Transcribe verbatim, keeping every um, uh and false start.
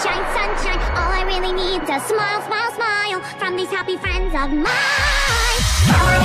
sunshine, sunshine. All I really need is a smile, smile, smile from these happy friends of mine.